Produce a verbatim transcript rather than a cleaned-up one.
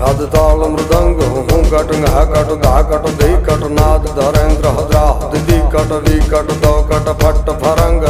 आद ताल मृदंग हूँ कट घ कट धा कट धी कट नाद धरेंद्र हद्रा दी कट वी कट दो कट फट फरंग